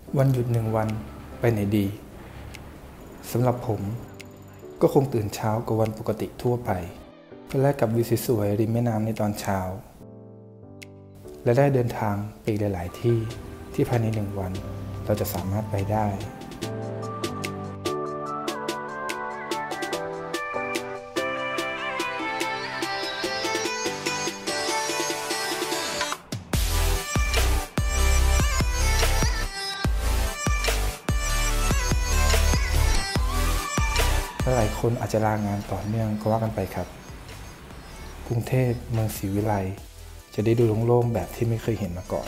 วันหยุด1 วันไปไหนดีสำหรับผมก็คงตื่นเช้ากว่าวันปกติทั่วไปเพื่อแลกกับวิวสวยๆริมแม่น้ำในตอนเช้าและได้เดินทางไปอีกหลายๆที่ภายใน1 วันเราจะสามารถไปได้หลายคนอาจจะลางานต่อเนื่องก็ว่ากันไปครับกรุงเทพเมืองศรีวิไลจะได้ดูโล่งๆแบบที่ไม่เคยเห็นมาก่อน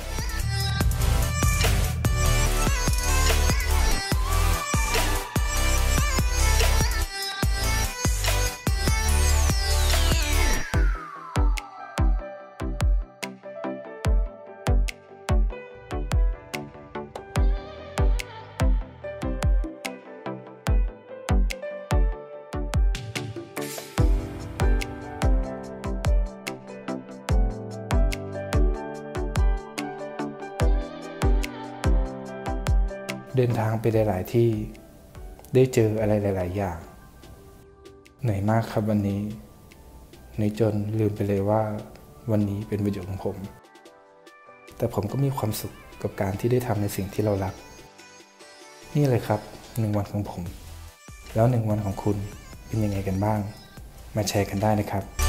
เดินทางไปหลายๆที่ได้เจออะไรหลายๆอย่างเหนื่อยมากครับวันนี้เหนื่อยจนลืมไปเลยว่าวันนี้เป็นวันหยุดของผมแต่ผมก็มีความสุขกับการที่ได้ทำในสิ่งที่เรารักนี่เลยครับ1 วันของผมแล้ว1 วันของคุณเป็นยังไงกันบ้างมาแชร์กันได้นะครับ